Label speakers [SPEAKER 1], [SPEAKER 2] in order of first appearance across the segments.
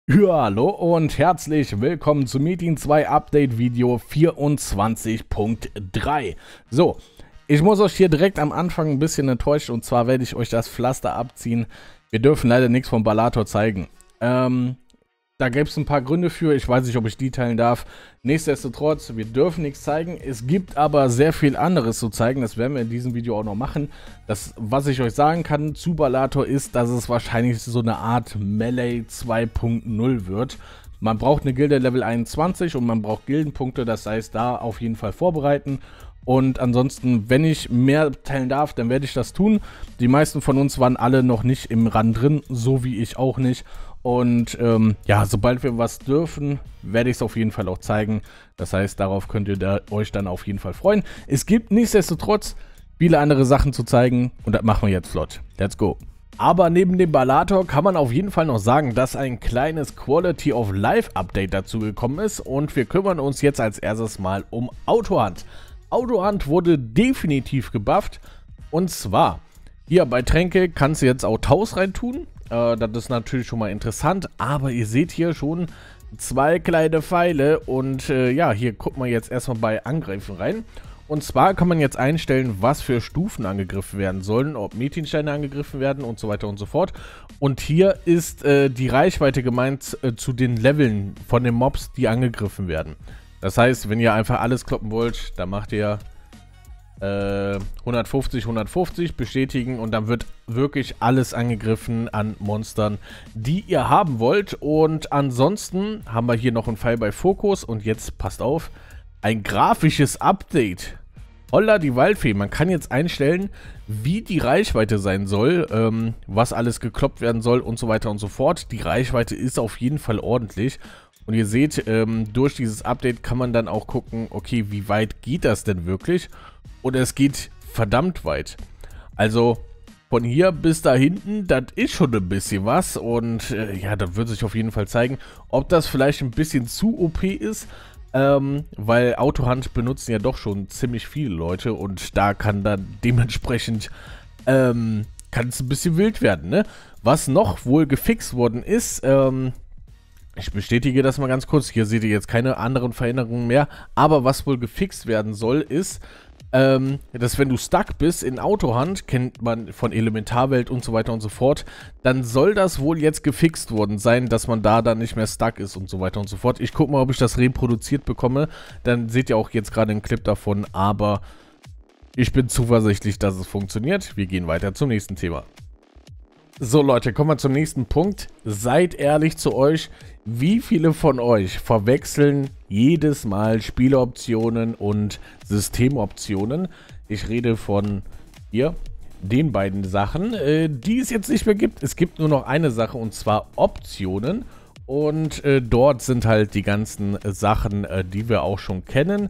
[SPEAKER 1] Ja, hallo und herzlich willkommen zu Metin 2 Update Video 24.3. So, ich muss euch hier direkt am Anfang ein bisschen enttäuschen, und zwar werde ich euch das Pflaster abziehen. Wir dürfen leider nichts vom Ballator zeigen. Da gäbe es ein paar Gründe für, ich weiß nicht, ob ich die teilen darf. Nichtsdestotrotz, wir dürfen nichts zeigen. Es gibt aber sehr viel anderes zu zeigen, das werden wir in diesem Video auch noch machen. Das, was ich euch sagen kann zu Ballator ist, dass es wahrscheinlich so eine Art Melee 2.0 wird. Man braucht eine Gilde Level 21 und man braucht Gildenpunkte, das heißt, da auf jeden Fall vorbereiten. Und ansonsten, wenn ich mehr teilen darf, dann werde ich das tun. Die meisten von uns waren alle noch nicht im Run drin, so wie ich auch nicht. Und ja, sobald wir was dürfen, werde ich es auf jeden Fall auch zeigen. Das heißt, darauf könnt ihr euch dann auf jeden Fall freuen. Es gibt nichtsdestotrotz viele andere Sachen zu zeigen und das machen wir jetzt flott. Let's go. Aber neben dem Ballator kann man auf jeden Fall noch sagen, dass ein kleines Quality of Life Update dazu gekommen ist. Und wir kümmern uns jetzt als erstes mal um Autohunt. Autohunt wurde definitiv gebufft. Und zwar, hier bei Tränke kannst du jetzt auch Taus reintun. Das ist natürlich schon mal interessant, aber ihr seht hier schon zwei kleine Pfeile und ja, hier guckt man jetzt erstmal bei Angreifen rein. Und zwar kann man jetzt einstellen, was für Stufen angegriffen werden sollen, ob Metinsteine angegriffen werden und so weiter und so fort. Und hier ist die Reichweite gemeint zu den Leveln von den Mobs, die angegriffen werden. Das heißt, wenn ihr einfach alles kloppen wollt, dann macht ihr 150, 150 bestätigen und dann wird wirklich alles angegriffen an Monstern, die ihr haben wollt. Und ansonsten haben wir hier noch einen Pfeil bei Fokus und jetzt passt auf, ein grafisches Update. Holla die Waldfee, man kann jetzt einstellen, wie die Reichweite sein soll, was alles gekloppt werden soll und so weiter und so fort. Die Reichweite ist auf jeden Fall ordentlich. Und ihr seht, durch dieses Update kann man dann auch gucken, okay, wie weit geht das denn wirklich? Und es geht verdammt weit. Also von hier bis da hinten, das ist schon ein bisschen was. Und ja, das wird sich auf jeden Fall zeigen, ob das vielleicht ein bisschen zu OP ist. Weil Autohunt benutzen ja doch schon ziemlich viele Leute. Und da kann dann dementsprechend, kann es ein bisschen wild werden, ne? Was noch wohl gefixt worden ist, ich bestätige das mal ganz kurz. Hier seht ihr jetzt keine anderen Veränderungen mehr. Aber was wohl gefixt werden soll, ist, dass wenn du stuck bist in Autohunt, kennt man von Elementarwelt und so weiter und so fort, dann soll das wohl jetzt gefixt worden sein, dass man da dann nicht mehr stuck ist und so weiter und so fort. Ich gucke mal, ob ich das reproduziert bekomme. Dann seht ihr auch jetzt gerade einen Clip davon. Aber ich bin zuversichtlich, dass es funktioniert. Wir gehen weiter zum nächsten Thema. So Leute, kommen wir zum nächsten Punkt. Seid ehrlich zu euch, wie viele von euch verwechseln jedes Mal Spieloptionen und Systemoptionen? Ich rede von hier, den beiden Sachen, die es jetzt nicht mehr gibt. Es gibt nur noch eine Sache und zwar Optionen. Und dort sind halt die ganzen Sachen, die wir auch schon kennen.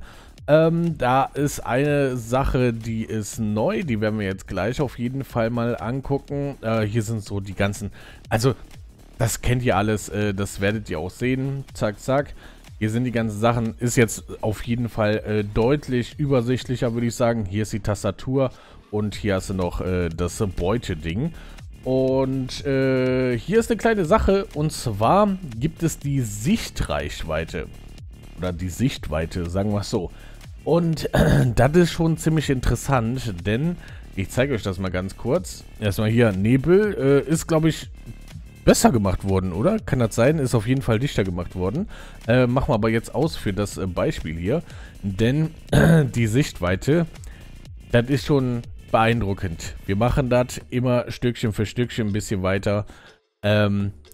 [SPEAKER 1] Da ist eine Sache, die ist neu, die werden wir jetzt gleich auf jeden Fall mal angucken. Hier sind so die ganzen, also das kennt ihr alles, das werdet ihr auch sehen, zack, zack. Hier sind die ganzen Sachen, ist jetzt auf jeden Fall deutlich übersichtlicher, würde ich sagen. Hier ist die Tastatur und hier hast du noch das Beute-Ding. Und hier ist eine kleine Sache, und zwar gibt es die Sichtreichweite. Oder die Sichtweite, sagen wir es so. Und das ist schon ziemlich interessant, denn ich zeige euch das mal ganz kurz. Erstmal hier, Nebel ist, glaube ich, besser gemacht worden, oder? Kann das sein? Ist auf jeden Fall dichter gemacht worden. Machen wir aber jetzt aus für das Beispiel hier. Denn die Sichtweite, das ist schon beeindruckend. Wir machen das immer Stückchen für Stückchen ein bisschen weiter. Das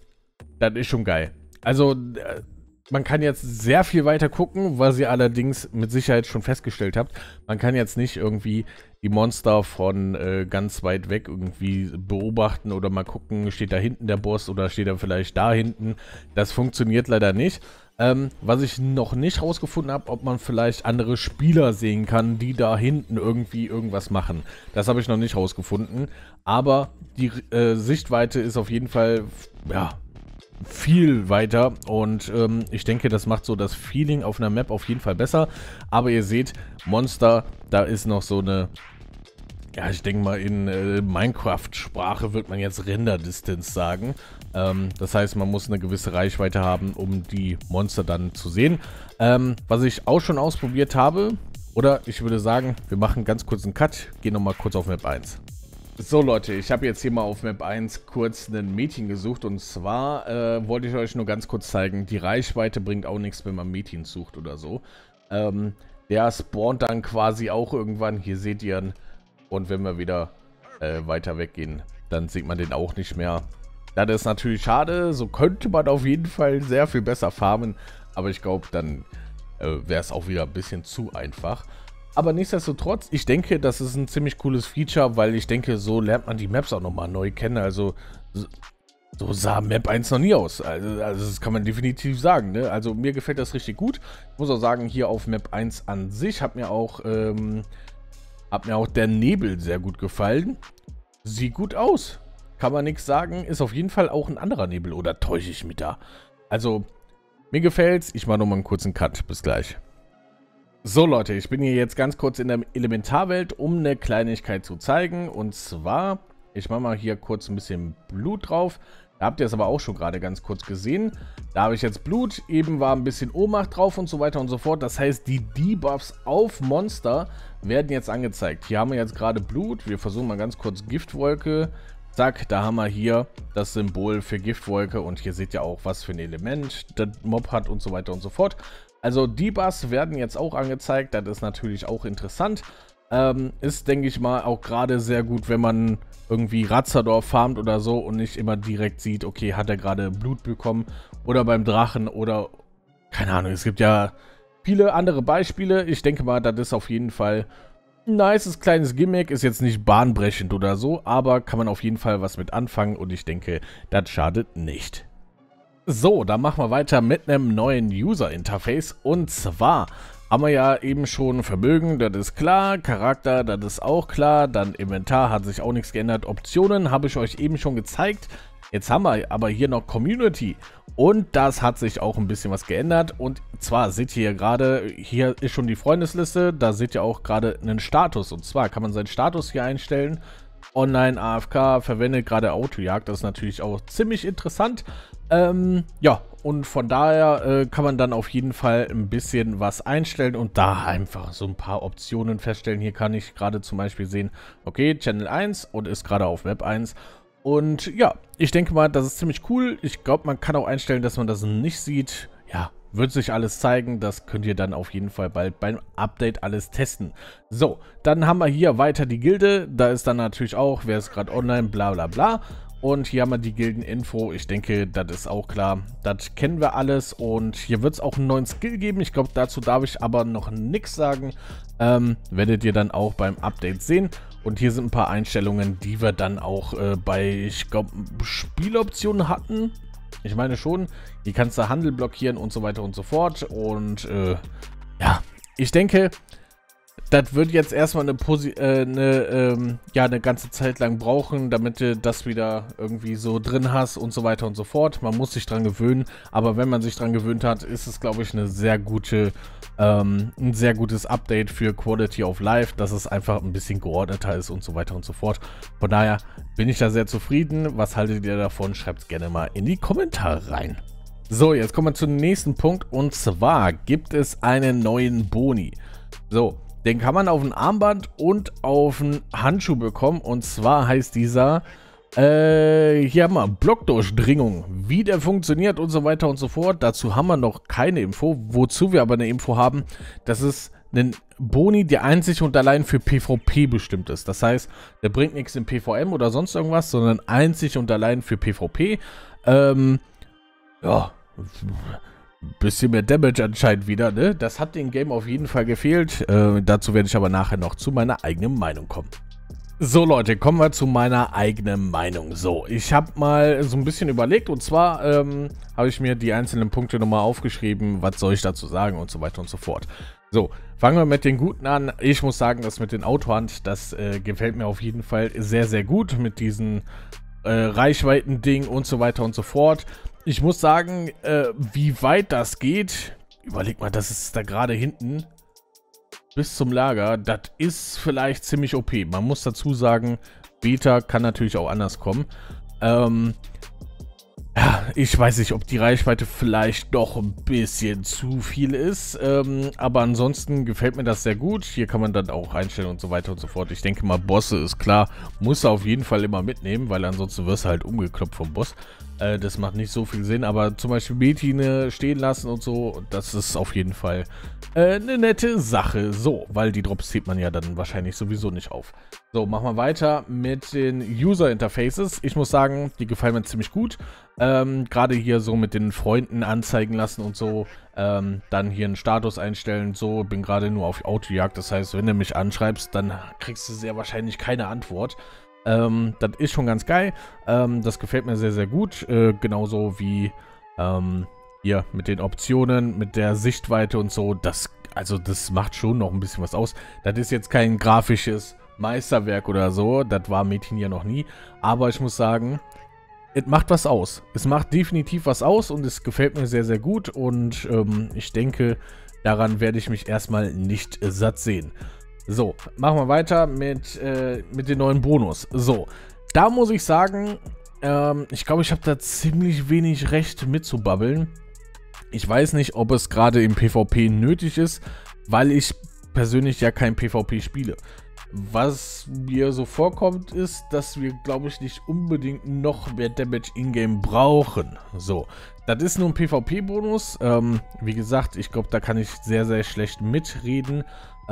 [SPEAKER 1] ist schon geil. Also man kann jetzt sehr viel weiter gucken, was ihr allerdings mit Sicherheit schon festgestellt habt. Man kann jetzt nicht irgendwie die Monster von ganz weit weg irgendwie beobachten oder mal gucken, steht da hinten der Boss oder steht er vielleicht da hinten. Das funktioniert leider nicht. Was ich noch nicht rausgefunden habe, ob man vielleicht andere Spieler sehen kann, die da hinten irgendwie irgendwas machen. Das habe ich noch nicht rausgefunden. Aber die Sichtweite ist auf jeden Fall, ja, viel weiter und ich denke, das macht so das Feeling auf einer Map auf jeden Fall besser. Aber ihr seht, Monster, da ist noch so eine, ja, ich denke mal in Minecraft-Sprache wird man jetzt Render-Distance sagen. Das heißt, man muss eine gewisse Reichweite haben, um die Monster dann zu sehen. Was ich auch schon ausprobiert habe, oder ich würde sagen, wir machen ganz kurz einen Cut, gehen nochmal kurz auf Map 1. So Leute, ich habe jetzt hier mal auf Map 1 kurz ein Mädchen gesucht und zwar wollte ich euch nur ganz kurz zeigen, die Reichweite bringt auch nichts, wenn man Mädchen sucht oder so. Der spawnt dann quasi auch irgendwann, hier seht ihr ihn, und wenn wir wieder weiter weggehen, dann sieht man den auch nicht mehr. Das ist natürlich schade, so könnte man auf jeden Fall sehr viel besser farmen, aber ich glaube, dann wäre es auch wieder ein bisschen zu einfach. Aber nichtsdestotrotz, ich denke, das ist ein ziemlich cooles Feature, weil ich denke, so lernt man die Maps auch nochmal neu kennen. Also, so sah Map 1 noch nie aus. Also das kann man definitiv sagen, ne? Also, mir gefällt das richtig gut. Ich muss auch sagen, hier auf Map 1 an sich hat mir auch der Nebel sehr gut gefallen. Sieht gut aus. Kann man nichts sagen. Ist auf jeden Fall auch ein anderer Nebel. Oder täusche ich mich da? Also, mir gefällt's. Ich mache nochmal einen kurzen Cut. Bis gleich. So Leute, ich bin hier jetzt ganz kurz in der Elementarwelt, um eine Kleinigkeit zu zeigen. Und zwar, ich mache mal hier kurz ein bisschen Blut drauf. Da habt ihr es aber auch schon gerade ganz kurz gesehen. Da habe ich jetzt Blut, eben war ein bisschen Ohnmacht drauf und so weiter und so fort. Das heißt, die Debuffs auf Monster werden jetzt angezeigt. Hier haben wir jetzt gerade Blut. Wir versuchen mal ganz kurz Giftwolke. Zack, da haben wir hier das Symbol für Giftwolke. Und hier seht ihr auch, was für ein Element der Mob hat und so weiter und so fort. Also Debuffs werden jetzt auch angezeigt, das ist natürlich auch interessant. Ist, denke ich mal, auch gerade sehr gut, wenn man irgendwie Razador farmt oder so und nicht immer direkt sieht, okay, hat er gerade Blut bekommen oder beim Drachen oder, keine Ahnung, es gibt ja viele andere Beispiele. Ich denke mal, das ist auf jeden Fall ein nices kleines Gimmick, ist jetzt nicht bahnbrechend oder so, aber kann man auf jeden Fall was mit anfangen und ich denke, das schadet nicht. So, dann machen wir weiter mit einem neuen User-Interface und zwar haben wir ja eben schon Vermögen, das ist klar, Charakter, das ist auch klar, dann Inventar hat sich auch nichts geändert, Optionen habe ich euch eben schon gezeigt, jetzt haben wir aber hier noch Community und das hat sich auch ein bisschen was geändert und zwar seht ihr gerade, hier ist schon die Freundesliste, da seht ihr auch gerade einen Status und zwar kann man seinen Status hier einstellen. Online AFK, verwendet gerade Autojagd, das ist natürlich auch ziemlich interessant. Ja, und von daher kann man dann auf jeden Fall ein bisschen was einstellen und da einfach so ein paar Optionen feststellen. Hier kann ich gerade zum Beispiel sehen, okay, Channel 1 und ist gerade auf Web 1. Und ja, ich denke mal, das ist ziemlich cool. Ich glaube, man kann auch einstellen, dass man das nicht sieht. Ja, wird sich alles zeigen, das könnt ihr dann auf jeden Fall bald beim Update alles testen. So, dann haben wir hier weiter die Gilde, da ist dann natürlich auch, wer ist gerade online, bla bla bla. Und hier haben wir die Gilden-Info, ich denke, das ist auch klar, das kennen wir alles. Und hier wird es auch einen neuen Skill geben, ich glaube, dazu darf ich aber noch nichts sagen. Werdet ihr dann auch beim Update sehen. Und hier sind ein paar Einstellungen, die wir dann auch bei, ich glaube, Spieloptionen hatten. Ich meine schon, hier kannst du Handel blockieren und so weiter und so fort. Und ja, ich denke, das wird jetzt erstmal eine ganze Zeit lang brauchen, damit du das wieder irgendwie so drin hast und so weiter und so fort. Man muss sich dran gewöhnen, aber wenn man sich dran gewöhnt hat, ist es, glaube ich, ein sehr gutes Update für Quality of Life, dass es einfach ein bisschen geordneter ist und so weiter und so fort. Von daher bin ich da sehr zufrieden. Was haltet ihr davon? Schreibt es gerne mal in die Kommentare rein. So, jetzt kommen wir zum nächsten Punkt und zwar gibt es einen neuen Boni. So, den kann man auf ein Armband und auf einen Handschuh bekommen. Und zwar heißt dieser, hier haben wir Blockdurchdringung. Wie der funktioniert und so weiter und so fort. Dazu haben wir noch keine Info. Wozu wir aber eine Info haben, das ist ein Boni, der einzig und allein für PvP bestimmt ist. Das heißt, der bringt nichts im PvM oder sonst irgendwas, sondern einzig und allein für PvP. Ja, bisschen mehr Damage anscheinend wieder, ne? Das hat dem Game auf jeden Fall gefehlt. Dazu werde ich aber nachher noch zu meiner eigenen Meinung kommen. So Leute, kommen wir zu meiner eigenen Meinung. So, ich habe mal so ein bisschen überlegt und zwar habe ich mir die einzelnen Punkte nochmal aufgeschrieben, was soll ich dazu sagen und so weiter und so fort. So, fangen wir mit den Guten an. Ich muss sagen, das mit den Autohand, das gefällt mir auf jeden Fall sehr, sehr gut mit diesen Reichweiten-Ding und so weiter und so fort. Ich muss sagen, wie weit das geht, überleg mal, das ist da gerade hinten bis zum Lager, das ist vielleicht ziemlich OP. Man muss dazu sagen, Beta kann natürlich auch anders kommen. Ja, ich weiß nicht, ob die Reichweite vielleicht doch ein bisschen zu viel ist, aber ansonsten gefällt mir das sehr gut. Hier kann man dann auch einstellen und so weiter und so fort. Ich denke mal, Bosse ist klar, muss er auf jeden Fall immer mitnehmen, weil ansonsten wirst du halt umgekloppt vom Boss. Das macht nicht so viel Sinn, aber zum Beispiel Metine stehen lassen und so, das ist auf jeden Fall eine nette Sache. So, weil die Drops zieht man ja dann wahrscheinlich sowieso nicht auf. So, machen wir weiter mit den User Interfaces. Ich muss sagen, die gefallen mir ziemlich gut. Gerade hier so mit den Freunden anzeigen lassen und so. Dann hier einen Status einstellen. So, bin gerade nur auf Autojagd. Das heißt, wenn du mich anschreibst, dann kriegst du sehr wahrscheinlich keine Antwort. Das ist schon ganz geil. Das gefällt mir sehr, sehr gut. Genauso wie hier mit den Optionen, mit der Sichtweite und so. Also das macht schon noch ein bisschen was aus. Das ist jetzt kein grafisches Meisterwerk oder so. Das war Metin ja noch nie. Aber ich muss sagen, es macht was aus. Es macht definitiv was aus und es gefällt mir sehr, sehr gut. Und ich denke, daran werde ich mich erstmal nicht satt sehen. So, machen wir weiter mit dem neuen Bonus. So, da muss ich sagen, ich glaube, ich habe da ziemlich wenig Recht mitzubabbeln. Ich weiß nicht, ob es gerade im PvP nötig ist, weil ich persönlich ja kein PvP spiele. Was mir so vorkommt, ist, dass wir, glaube ich, nicht unbedingt noch mehr Damage in-game brauchen. So, das ist nur ein PvP-Bonus. Wie gesagt, ich glaube, da kann ich sehr, sehr schlecht mitreden,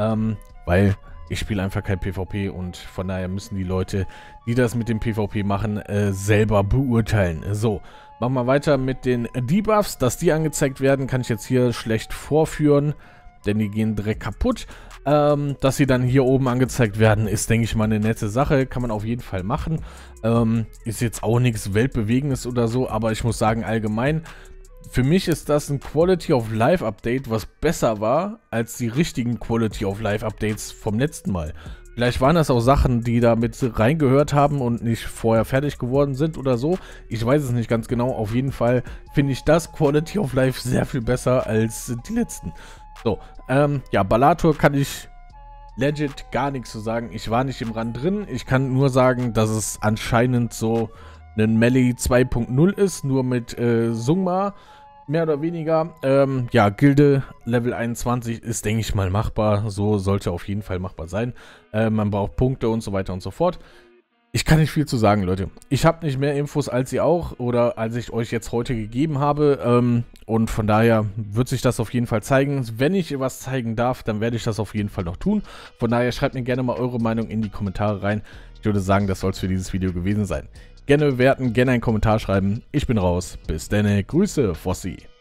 [SPEAKER 1] weil ich spiele einfach kein PvP und von daher müssen die Leute, die das mit dem PvP machen, selber beurteilen. So, machen wir weiter mit den Debuffs. Dass die angezeigt werden, kann ich jetzt hier schlecht vorführen, denn die gehen direkt kaputt. Dass sie dann hier oben angezeigt werden, ist, denke ich mal, eine nette Sache. Kann man auf jeden Fall machen. Ist jetzt auch nichts Weltbewegendes oder so, aber ich muss sagen, allgemein, für mich ist das ein Quality of Life Update, was besser war als die richtigen Quality of Life Updates vom letzten Mal. Vielleicht waren das auch Sachen, die da mit reingehört haben und nicht vorher fertig geworden sind oder so. Ich weiß es nicht ganz genau. Auf jeden Fall finde ich das Quality of Life sehr viel besser als die letzten. So, ja, Ballator kann ich legit gar nichts zu sagen. Ich war nicht im Run drin. Ich kann nur sagen, dass es anscheinend so ein Melee 2.0 ist, nur mit Sungma. Mehr oder weniger. Ja, Gilde Level 21 ist, denke ich mal, machbar. So sollte auf jeden Fall machbar sein. Man braucht Punkte und so weiter und so fort. Ich kann nicht viel zu sagen, Leute. Ich habe nicht mehr Infos als ihr auch oder als ich euch jetzt heute gegeben habe. Und von daher wird sich das auf jeden Fall zeigen. Wenn ich was zeigen darf, dann werde ich das auf jeden Fall noch tun. Von daher schreibt mir gerne mal eure Meinung in die Kommentare rein. Ich würde sagen, das soll es für dieses Video gewesen sein. Gerne bewerten, gerne einen Kommentar schreiben. Ich bin raus. Bis dann. Grüße, Fossi.